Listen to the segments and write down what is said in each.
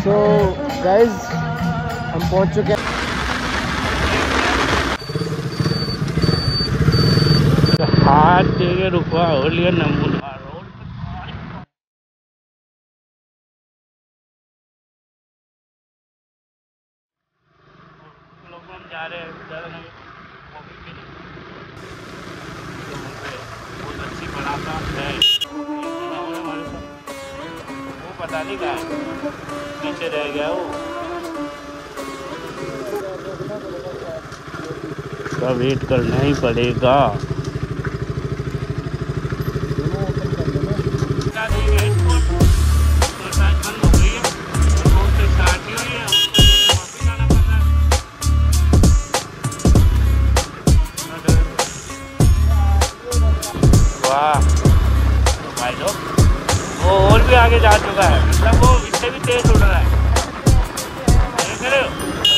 So guys हम पहुंच चुके हैं। हाथ देके रुकवा हो लिया नमूना रोड लोग हम जा रहे हैं बहुत अच्छी बनाता है वो पता नहीं कहाँ पीछे रह गया वो उसका वेट करना ही पड़ेगा। भाई लोग वो और भी आगे जा चुका है, मतलब वो इससे भी तेज उड़ रहा है, देख रहे हो?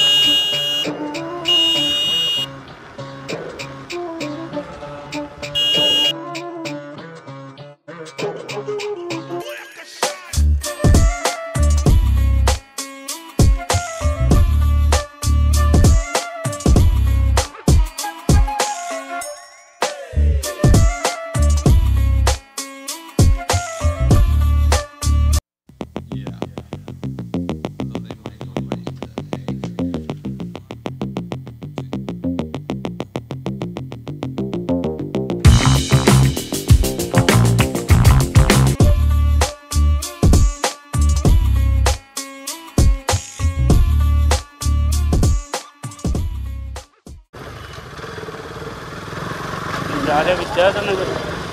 जा रहे विद्यार्थी नगर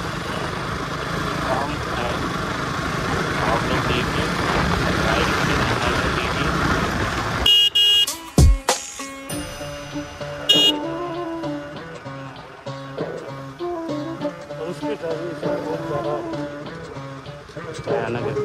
काम है, आप लोग देखिए उसके बहुत ज़्यादा भयानक है।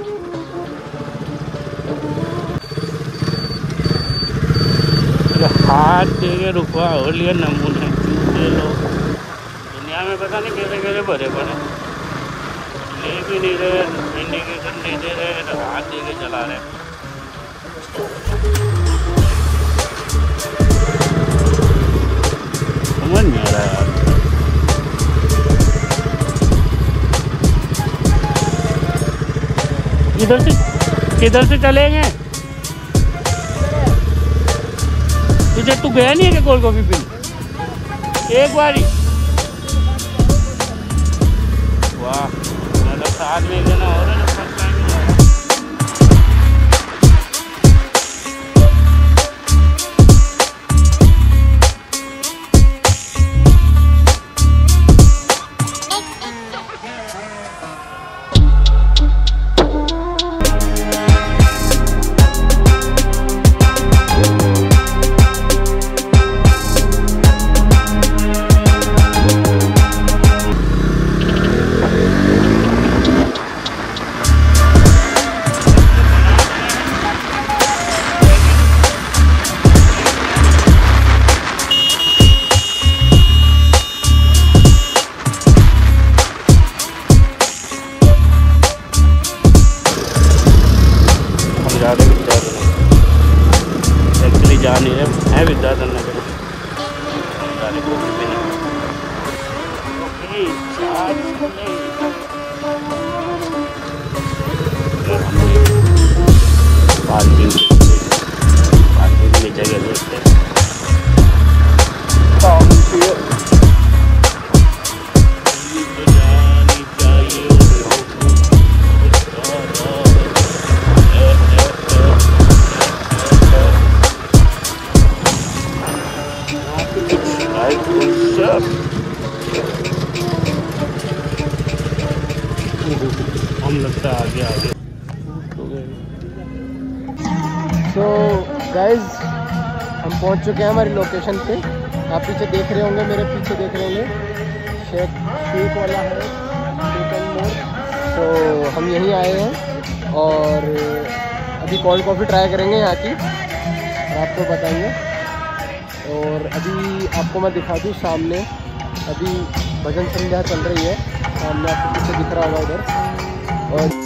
हाथ देके रुकवा हो लिया नमूने चूहे लोग दुनिया में पता नहीं कैसे कैसे भरे पड़े, ले भी नहीं रहे, इंडिकेशन नहीं दे रहे, तो हाथ दे के चला रहे। समझ नहीं आ रहा यार। किधर से चलेंगे? तुझे तू गया नहीं है क्या कोल्ड कॉफी पीने एक बार ही? वाह, मतलब साथ में देना हो रहा है फर्स्ट टाइम। एक्चुअली जा नहीं रहे हैं विद्याधर नगर, पार्किंग के लिए जगह देखते हैं। हम लगता है आगे सो गाइज हम पहुंच चुके हैं हमारी लोकेशन पे। आप पीछे देख रहे होंगे, मेरे पीछे देख रहे होंगे शेख वाला है मोड़। तो हम यहीं आए हैं और अभी कोल्ड कॉफ़ी ट्राई करेंगे यहाँ की और आपको बताएंगे। और अभी आपको मैं दिखा दूँ, सामने अभी भजन संध्या चल रही है, सामने आपको पीछे दिख रहा होगा उधर। और